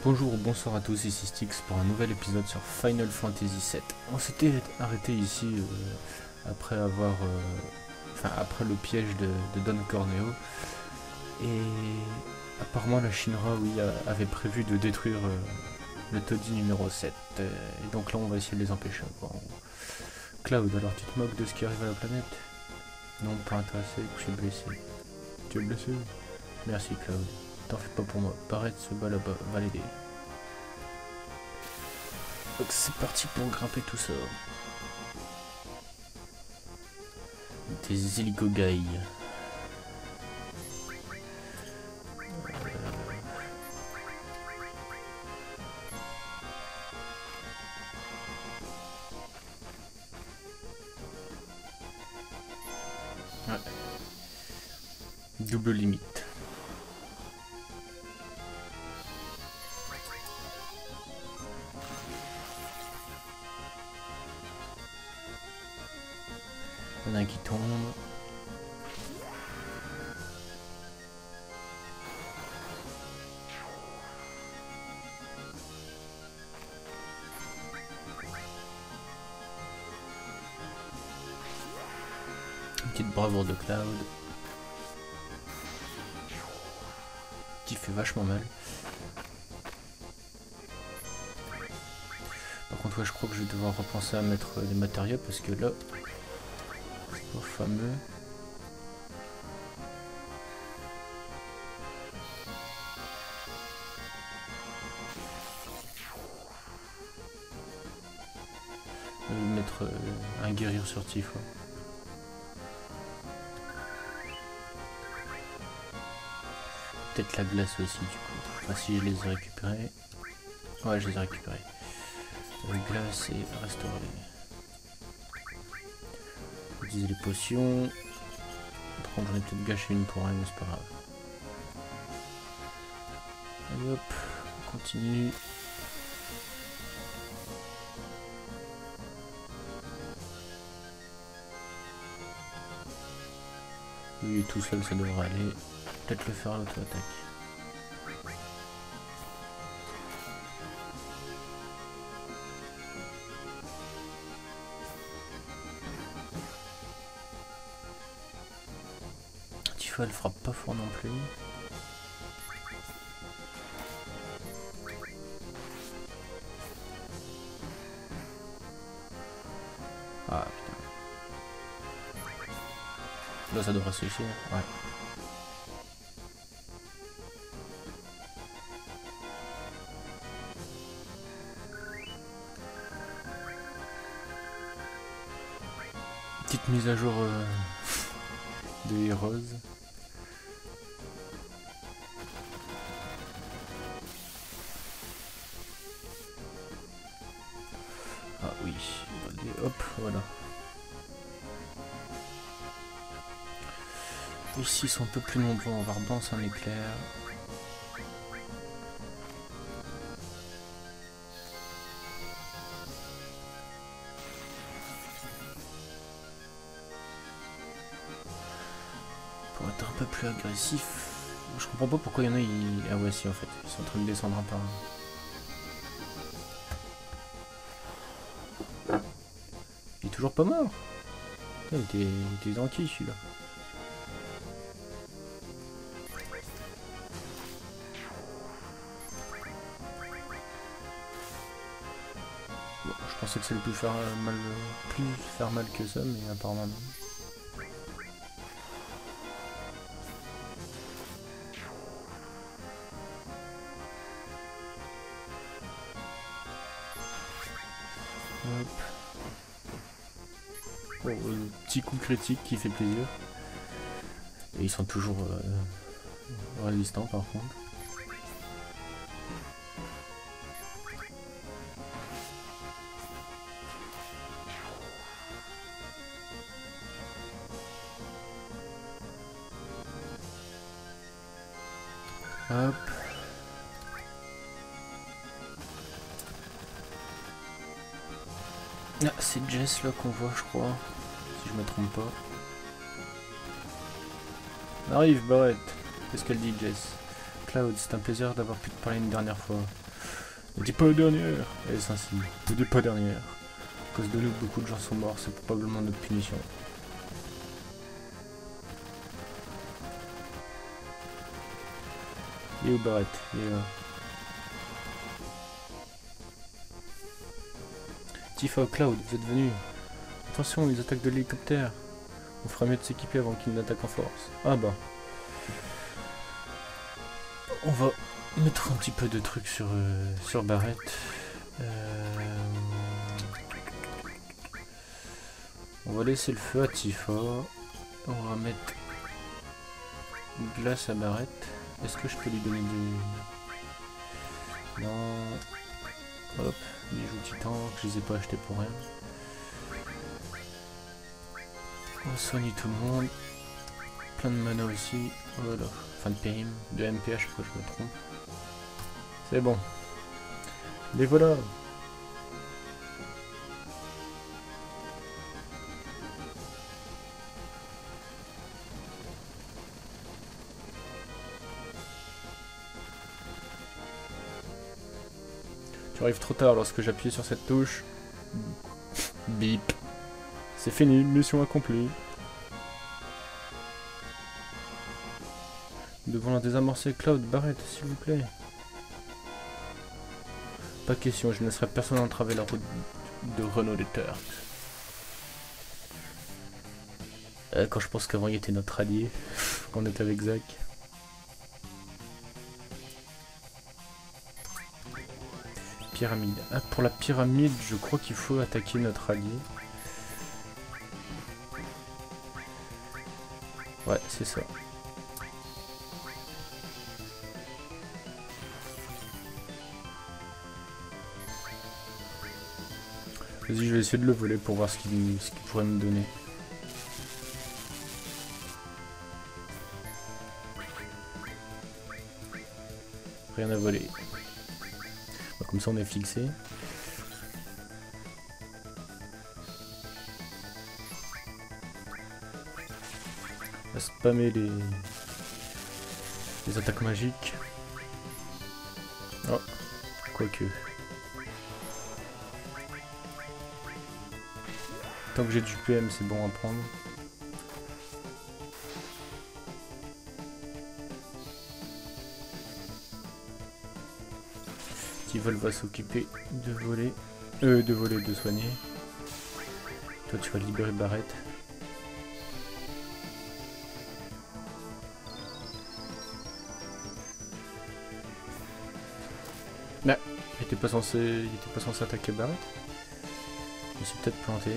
Bonjour ou bonsoir à tous, ici Styx pour un nouvel épisode sur Final Fantasy VII. On s'était arrêté ici après avoir, après le piège de Don Corneo, et apparemment la Shinra avait prévu de détruire le taudis numéro 7, et donc là on va essayer de les empêcher. Bon. Cloud, alors tu te moques de ce qui arrive à la planète? Non, pas intéressé, je suis blessé. Tu es blessé? Merci Cloud, t'en fais pas pour moi, Barret se bat là-bas, va l'aider. Donc c'est parti pour grimper tout ça. Des hélicogailles. Ouais. Double limite. Il y en a un qui tombe. Une petite bravoure de Cloud. Qui fait vachement mal. Par contre, ouais, je crois que je vais devoir repenser à mettre les matériaux parce que là, c'est pas fameux. Je vais mettre un guérir sur Tifa. Peut-être la glace aussi du coup. Enfin, si je les ai récupérés. Ouais, je les ai récupérés. La glace est restaurée. Utiliser les potions. Par contre, j'en ai peut-être gâché une pour rien, mais c'est pas grave. Allez hop, on continue. Lui tout seul, ça devrait aller. Peut-être le faire à l'auto-attaque. Tifa, elle frappe pas fort non plus. Ah putain. Là ça devrait suffire, ouais. Petite mise à jour de Heroes. Ah oui, hop, voilà. Ici ils sont un peu plus nombreux, on va relancer un éclair. Pour être un peu plus agressif. Je comprends pas pourquoi il y en a, ah ouais si en fait, ils sont en train de descendre un par un. Il est toujours pas mort. Il était tranquille celui-là. Bon, je pensais que ça allait plus faire mal que ça, mais apparemment non. Hop. Bon, petit coup critique qui fait plaisir. Et ils sont toujours résistants par contre. Hop. Ah, c'est Jess là qu'on voit je crois, si je me trompe pas. Arrive Barret, qu'est-ce qu'elle dit Jess? Cloud, c'est un plaisir d'avoir pu te parler une dernière fois. Ne dis pas la dernière. Elle est sensible. Ne dis pas la dernière. À cause de nous, beaucoup de gens sont morts. C'est probablement notre punition. Il est où Barrett? Il est là. Tifa, Cloud, vous êtes venus. Attention, ils attaquent de l'hélicoptère. On fera mieux de s'équiper avant qu'ils n'attaquent en force. Ah bah. On va mettre un petit peu de trucs sur Barrett. On va laisser le feu à Tifa. On va mettre une glace à Barrett. Est-ce que je peux lui donner du... Non. Hop, bijoux titan, que je les ai pas achetés pour rien. On va soigner tout le monde. Plein de mana aussi. Voilà. Enfin de PM, de MPH, je crois que je me trompe. C'est bon. Les voilà. Tu arrives trop tard lorsque j'appuie sur cette touche. Bip. C'est fini, mission accomplie. Nous devons la désamorcer. Cloud, Barrett, s'il vous plaît. Pas question, je ne laisserai personne entraver la route de Renault des Turks. Quand je pense qu'avant il était notre allié, qu'on était avec Zack. Pyramide. Ah, pour la pyramide, je crois qu'il faut attaquer notre allié. Ouais, c'est ça. Vas-y, je vais essayer de le voler pour voir ce qu'il pourrait me donner. Rien à voler. Comme ça on est fixé. On va spammer les attaques magiques. Oh, quoique. Tant que j'ai du PM, c'est bon à prendre. Tivol va s'occuper de voler, de soigner. Toi tu vas libérer Barrett. Bah, il était pas censé attaquer Barrett. Je me suis peut-être planté.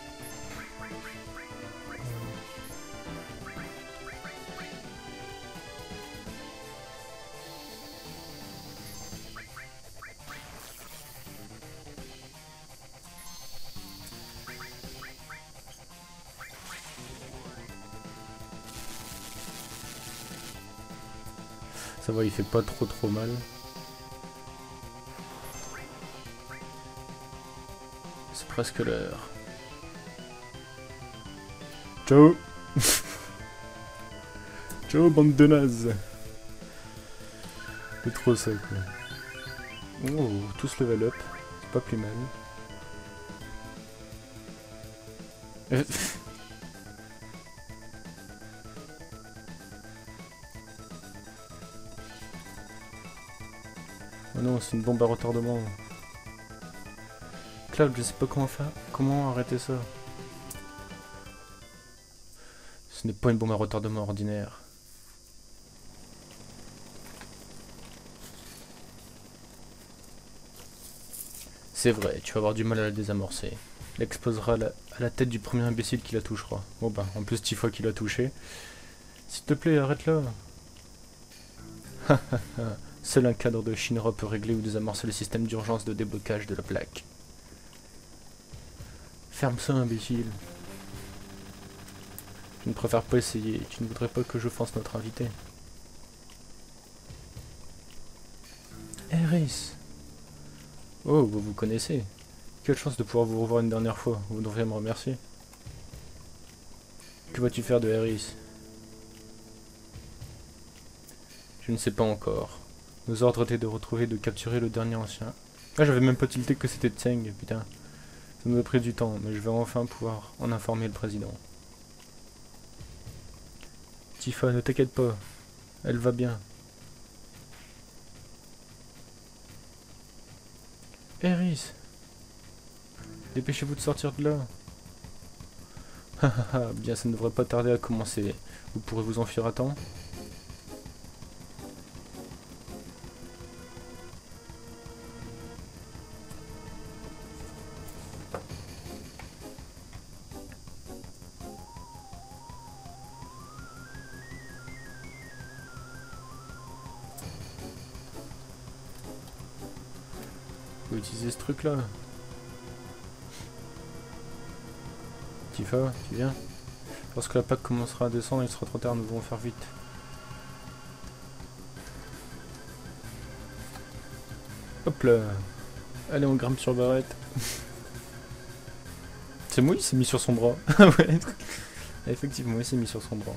Ça va, il fait pas trop mal. C'est presque l'heure. Ciao. Ciao bande de nazes. C'est trop ça quoi. Oh, tous level up. C'est pas plus mal. Oh non, c'est une bombe à retardement. Cloud, je sais pas comment faire. Comment arrêter ça? Ce n'est pas une bombe à retardement ordinaire. C'est vrai, tu vas avoir du mal à la désamorcer. Elle explosera à la tête du premier imbécile qui la touchera. Bon bah, en plus Tifa qui l'a touché. S'il te plaît, arrête-la. Seul un cadre de Shinra peut régler ou désamorcer le système d'urgence de déblocage de la plaque. Ferme ça, imbécile. Je ne préfère pas essayer. Tu ne voudrais pas que je fasse notre invité. Eris. Oh, vous vous connaissez. Quelle chance de pouvoir vous revoir une dernière fois. Vous devriez me remercier. Que vas-tu faire de Eris? Je ne sais pas encore. Nos ordres étaient de retrouver et de capturer le dernier ancien Ah, j'avais même pas tilté que c'était Tseng, putain. Ça nous a pris du temps, mais je vais enfin pouvoir en informer le président. Tifa, ne t'inquiète pas. Elle va bien. Eris, dépêchez-vous de sortir de là. Hahaha, bien ça ne devrait pas tarder à commencer. Vous pourrez vous enfuir à temps. Faut utiliser ce truc là. Tifa, tu viens? Lorsque la PAC commencera à descendre, il sera trop tard, nous devons faire vite. Hop là. Allez, on grimpe sur Barrett. C'est moi, il s'est mis sur son bras. Ah ouais. Effectivement, il s'est mis sur son bras.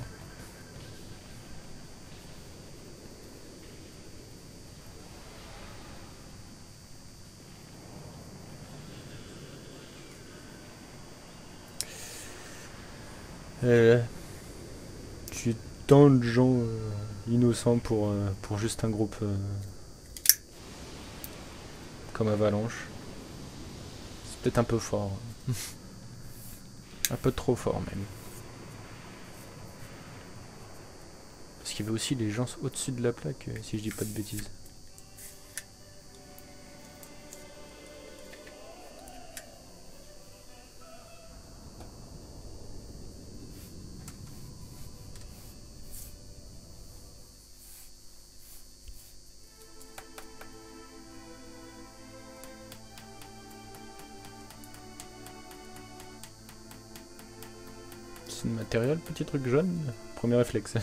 Je suis tant de gens innocents pour juste un groupe comme Avalanche. C'est peut-être un peu fort. Un peu trop fort même. Parce qu'il y avait aussi les gens au-dessus de la plaque, si je dis pas de bêtises. C'est une matériel, petit truc jaune. Premier réflexe.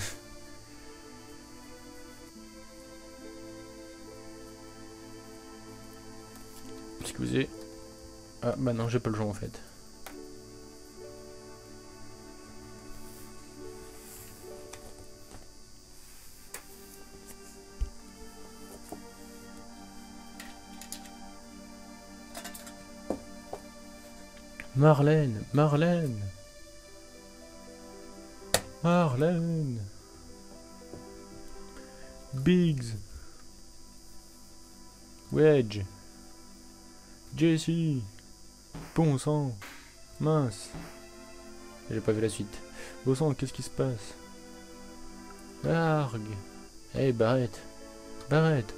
Excusez. Ah bah non, j'ai pas le jeu en fait. Marlène, Marlène, Marlène, Biggs, Wedge, Jessie, bon sang, mince, j'ai pas vu la suite. Bon sang, qu'est-ce qui se passe? Largue, hey Barrett, Barrett,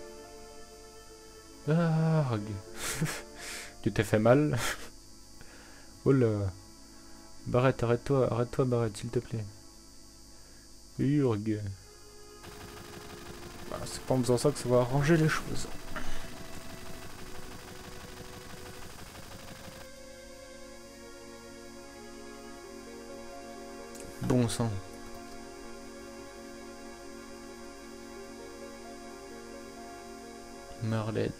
largue. Tu t'es fait mal? Oh là. Barrett, arrête-toi Barrett, s'il te plaît. Urg. Bah, c'est pas en faisant ça que ça va arranger les choses. Bon sang. Marlène.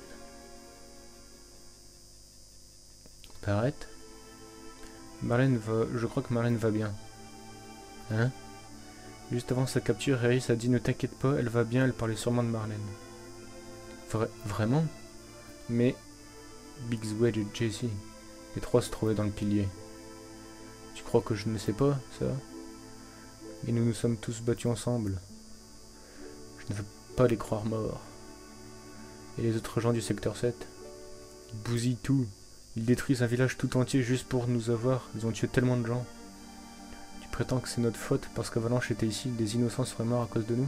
Barrett. Marlène va... Je crois que Marlène va bien. Hein? Juste avant sa capture, Eris a dit ne t'inquiète pas, elle va bien, elle parlait sûrement de Marlène. Vraiment? Mais... Biggs, Wedge et Jessie, les trois se trouvaient dans le pilier. Tu crois que je ne sais pas, ça? Et nous nous sommes tous battus ensemble. Je ne veux pas les croire morts. Et les autres gens du secteur 7? Ils bousillent tout. Ils détruisent un village tout entier juste pour nous avoir. Ils ont tué tellement de gens. Tu prétends que c'est notre faute parce qu'Avalanche était ici, des innocents seraient morts à cause de nous?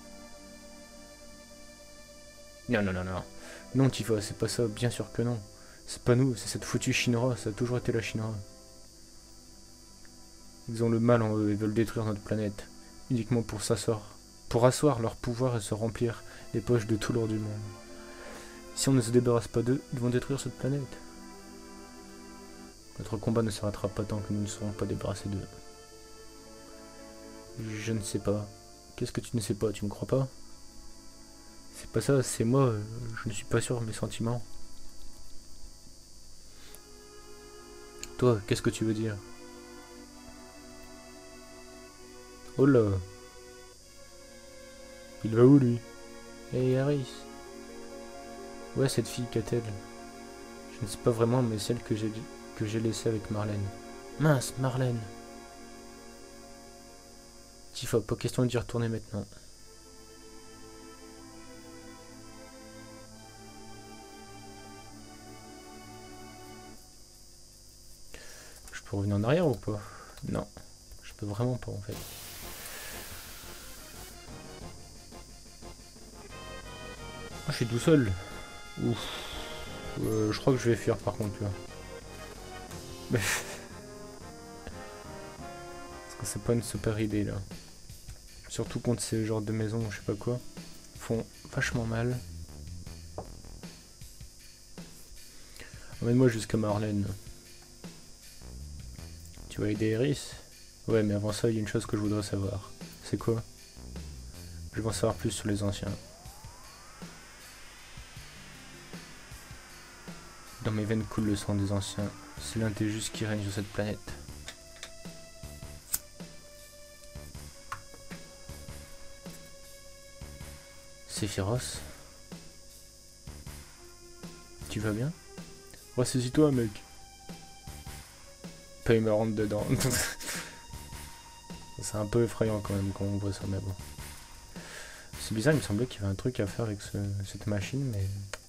Non, non, non, non. Non, Tifa, c'est pas ça, bien sûr que non. C'est pas nous, c'est cette foutue Shinra, ça a toujours été la Shinra. Ils ont le mal en eux et veulent détruire notre planète, uniquement pour asseoir leur pouvoir et se remplir les poches de tout l'or du monde. Si on ne se débarrasse pas d'eux, ils vont détruire cette planète. Notre combat ne s'arrêtera pas tant que nous ne serons pas débarrassés d'eux. Je ne sais pas. Qu'est-ce que tu ne sais pas? Tu me crois pas? C'est pas ça, c'est moi. Je ne suis pas sûr de mes sentiments. Toi, qu'est-ce que tu veux dire? Oh là. Il va où lui? Hey Harris. Ouais, cette fille qu'a-t-elle? Je ne sais pas vraiment, mais celle que j'ai laissée avec Marlène. Mince, Marlène. Tifa, pas question d'y retourner maintenant. Je peux revenir en arrière ou pas? Non, je peux vraiment pas en fait. Oh, je suis tout seul. Ouf. Je crois que je vais fuir par contre là. Parce que c'est pas une super idée là. Surtout contre ces genres de maisons ou je sais pas quoi. Font vachement mal. Emmène-moi jusqu'à Marlène. Tu vas aider Eris? Ouais, mais avant ça, il y a une chose que je voudrais savoir. C'est quoi? Je veux en savoir plus sur les anciens. Dans mes veines coule le sang des anciens. C'est l'un des justes qui règne sur cette planète. Sephiroth? Tu vas bien? Ressaisis-toi, mec. Pas il me rentre dedans. C'est un peu effrayant quand même quand on voit ça, mais bon. C'est bizarre, il me semblait qu'il y avait un truc à faire avec cette machine, mais...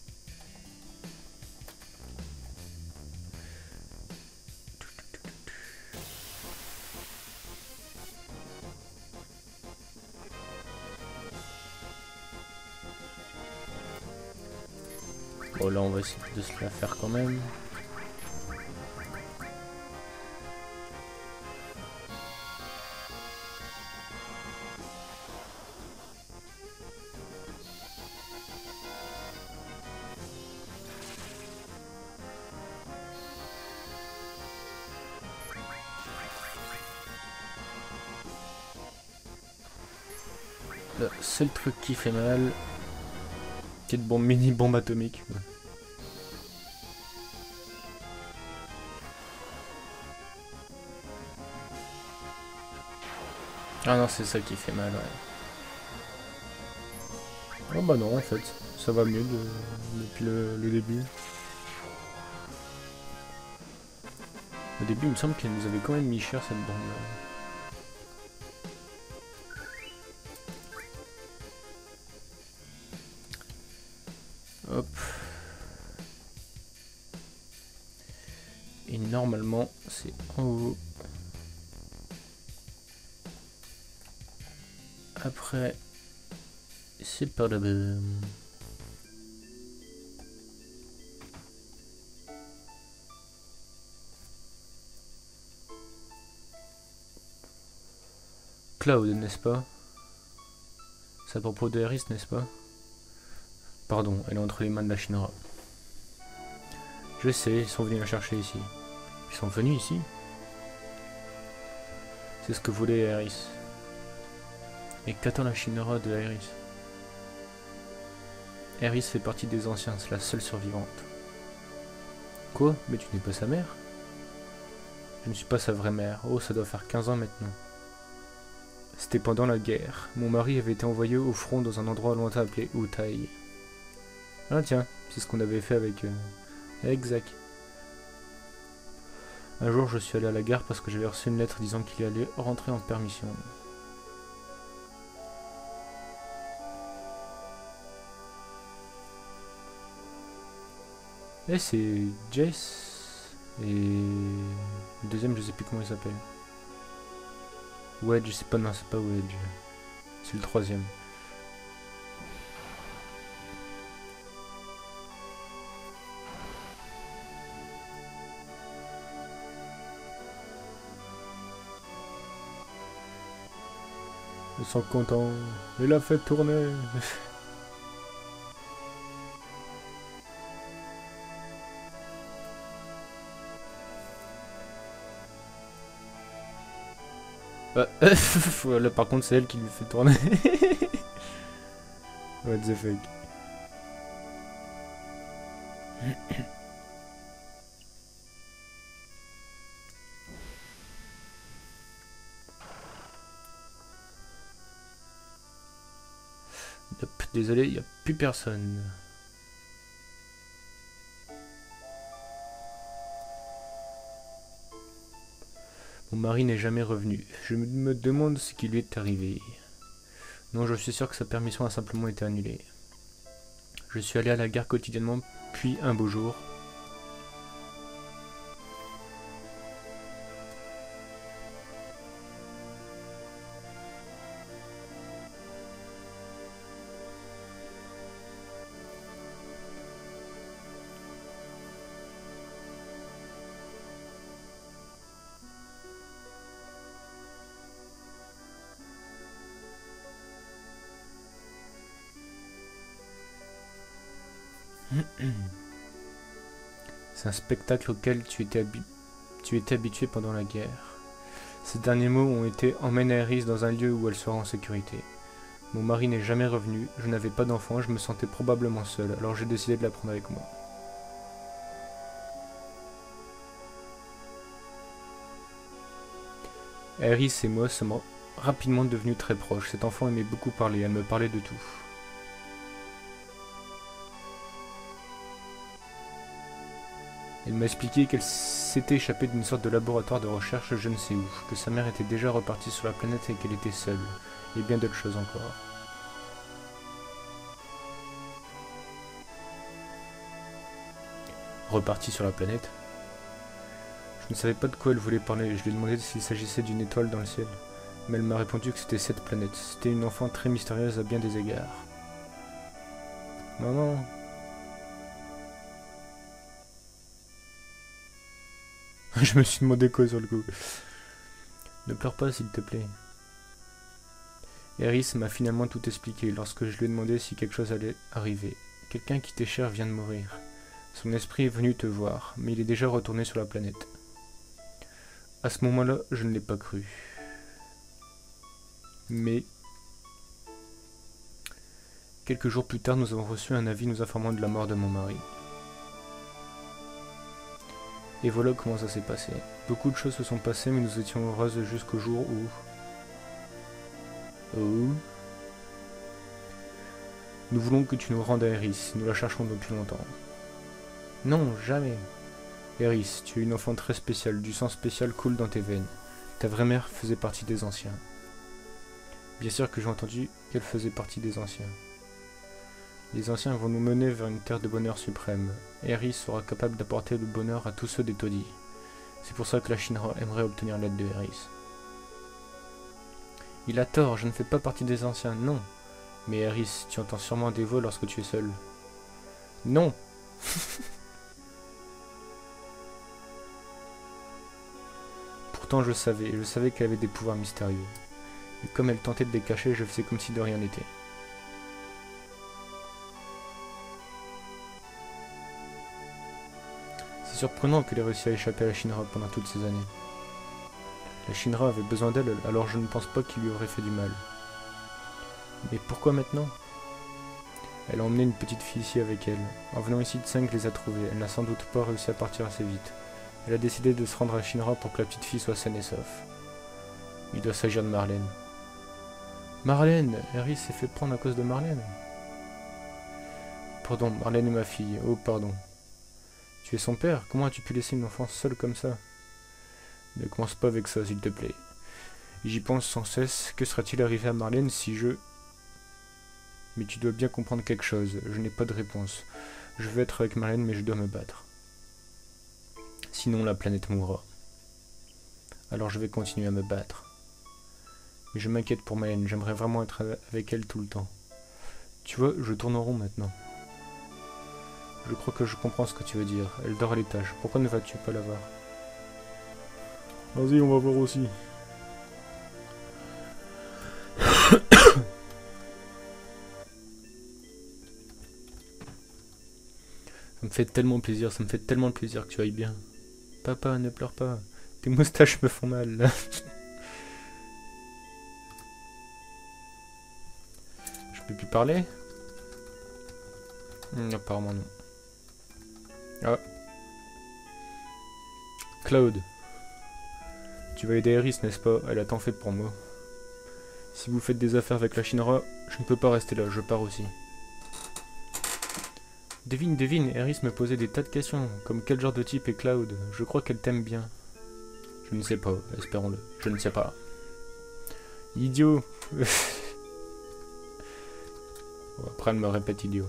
Bon, là, on va essayer de se la faire quand même. Le seul truc qui fait mal, petite bombe, mini bombe atomique. Ah non, c'est ça qui fait mal, ouais. Oh bah non, en fait, ça va mieux depuis le début. Au début, il me semble qu'elle nous avait quand même mis cher cette bombe là. Hop. Et normalement, c'est en haut. Après, c'est par là-bas. Cloud, n'est-ce pas? C'est à propos de Eris, n'est-ce pas? Pardon, elle est entre les mains de la Shinra. Je sais, ils sont venus la chercher ici. Ils sont venus ici? C'est ce que voulait Eris. Et qu'attend la Shinra de Eris? Eris fait partie des anciens, c'est la seule survivante. Quoi? Mais tu n'es pas sa mère? Je ne suis pas sa vraie mère. Oh, ça doit faire 15 ans maintenant. C'était pendant la guerre. Mon mari avait été envoyé au front dans un endroit lointain appelé Utai. Ah tiens, c'est ce qu'on avait fait avec Zack. Un jour, je suis allé à la gare parce que j'avais reçu une lettre disant qu'il allait rentrer en permission. Et c'est Jace. Et le deuxième, je sais plus comment il s'appelle. Wedge, c'est pas... Non, c'est pas Wedge. C'est le troisième. Ils sont contents. Il a fait tourner. Là, par contre, c'est elle qui lui fait tourner. What the fuck. Désolé, il n'y a plus personne. Mon mari n'est jamais revenu. Je me demande ce qui lui est arrivé. Non, je suis sûr que sa permission a simplement été annulée. Je suis allé à la gare quotidiennement, puis un beau jour... C'est un spectacle auquel tu étais habitué pendant la guerre. Ces derniers mots ont été « Emmène Aerys dans un lieu où elle sera en sécurité ». Mon mari n'est jamais revenu, je n'avais pas d'enfant, je me sentais probablement seul, alors j'ai décidé de la prendre avec moi. Aerys et moi sommes rapidement devenus très proches. Cet enfant aimait beaucoup parler, elle me parlait de tout. Elle m'a expliqué qu'elle s'était échappée d'une sorte de laboratoire de recherche je ne sais où, que sa mère était déjà repartie sur la planète et qu'elle était seule, et bien d'autres choses encore. Repartie sur la planète? Je ne savais pas de quoi elle voulait parler, je lui ai demandé s'il s'agissait d'une étoile dans le ciel. Mais elle m'a répondu que c'était cette planète. C'était une enfant très mystérieuse à bien des égards. Maman. Je me suis demandé quoi sur le coup. Ne pleure pas s'il te plaît. Aerys m'a finalement tout expliqué lorsque je lui ai demandé si quelque chose allait arriver. Quelqu'un qui t'est cher vient de mourir. Son esprit est venu te voir, mais il est déjà retourné sur la planète. À ce moment-là, je ne l'ai pas cru. Mais... quelques jours plus tard, nous avons reçu un avis nous informant de la mort de mon mari. Et voilà comment ça s'est passé. Beaucoup de choses se sont passées, mais nous étions heureuses jusqu'au jour où... Nous voulons que tu nous rendes à Aerys, nous la cherchons depuis longtemps. Non, jamais. Aerys, tu es une enfant très spéciale, du sang spécial coule dans tes veines. Ta vraie mère faisait partie des anciens. Bien sûr que j'ai entendu qu'elle faisait partie des anciens. Les anciens vont nous mener vers une terre de bonheur suprême. Aerys sera capable d'apporter le bonheur à tous ceux des taudis. C'est pour ça que la Shinra aimerait obtenir l'aide de Aerys. Il a tort, je ne fais pas partie des anciens, non. Mais Aerys, tu entends sûrement des voix lorsque tu es seul. Non. Pourtant je savais qu'elle avait des pouvoirs mystérieux. Et comme elle tentait de les cacher, je faisais comme si de rien n'était. C'est surprenant qu'elle ait réussi à échapper à la Shinra pendant toutes ces années. La Shinra avait besoin d'elle, alors je ne pense pas qu'il lui aurait fait du mal. Mais pourquoi maintenant? Elle a emmené une petite fille ici avec elle. En venant ici, Tseng les a trouvés. Elle n'a sans doute pas réussi à partir assez vite. Elle a décidé de se rendre à Shinra pour que la petite fille soit saine et sauf. Il doit s'agir de Marlène. Marlène! Aerys s'est fait prendre à cause de Marlène. Pardon, Marlène est ma fille. Oh, pardon. Tu es son père? Comment as-tu pu laisser une enfant seule comme ça? Ne commence pas avec ça, s'il te plaît. J'y pense sans cesse. Que serait-il arrivé à Marlène si je... Mais tu dois bien comprendre quelque chose. Je n'ai pas de réponse. Je veux être avec Marlène, mais je dois me battre. Sinon, la planète mourra. Alors je vais continuer à me battre. Mais je m'inquiète pour Marlène. J'aimerais vraiment être avec elle tout le temps. Tu vois, je tourne en rond maintenant. Je crois que je comprends ce que tu veux dire. Elle dort à l'étage. Pourquoi ne vas-tu pas la voir? Vas-y, on va voir aussi. Ça me fait tellement plaisir que tu ailles bien. Papa, ne pleure pas. Tes moustaches me font mal, là. Je peux plus parler? Apparemment non. Ah. Cloud. Tu vas aider Aerys, n'est-ce pas? Elle a tant fait pour moi. Si vous faites des affaires avec la Shinra, je ne peux pas rester là, je pars aussi. Devine, Aerys me posait des tas de questions, comme quel genre de type est Cloud? Je crois qu'elle t'aime bien. Je ne sais pas, espérons-le. Je ne sais pas. Idiot. Après, elle me répète idiot.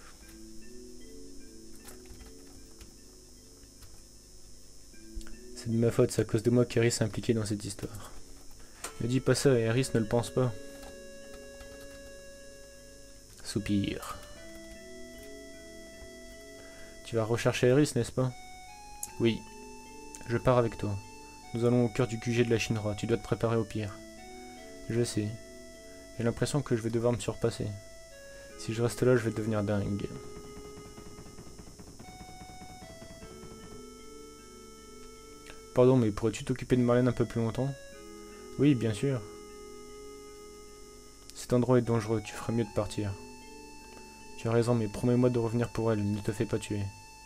C'est de ma faute, c'est à cause de moi qu'Eris est impliqué dans cette histoire. Ne dis pas ça, Eris ne le pense pas. Soupir. Tu vas rechercher Eris, n'est-ce pas? Oui. Je pars avec toi. Nous allons au cœur du QG de la Shinra. Tu dois te préparer au pire. Je sais. J'ai l'impression que je vais devoir me surpasser. Si je reste là, je vais devenir dingue. Pardon, mais pourrais-tu t'occuper de Marlène un peu plus longtemps? Oui, bien sûr. Cet endroit est dangereux, tu ferais mieux de partir. Tu as raison, mais promets-moi de revenir pour elle, ne te fais pas tuer.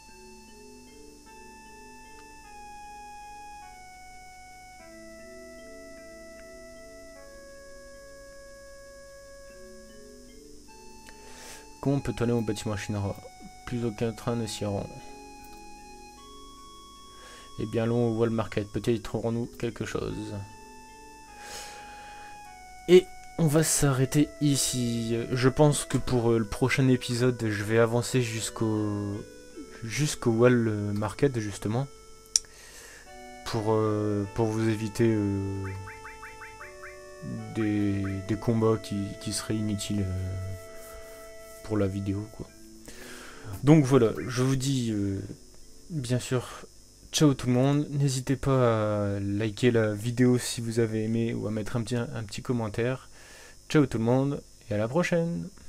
Comment peut-on aller au bâtiment Shinra? Plus aucun train ne s'y rend. Eh bien, allons au Wall Market, peut-être y trouverons-nous quelque chose. Et on va s'arrêter ici. Je pense que pour le prochain épisode, je vais avancer jusqu'au Wall Market, justement. Pour vous éviter des combats qui seraient inutiles pour la vidéo, quoi. Donc voilà, je vous dis bien sûr ciao tout le monde. N'hésitez pas à liker la vidéo si vous avez aimé ou à mettre un petit commentaire. Ciao tout le monde et à la prochaine.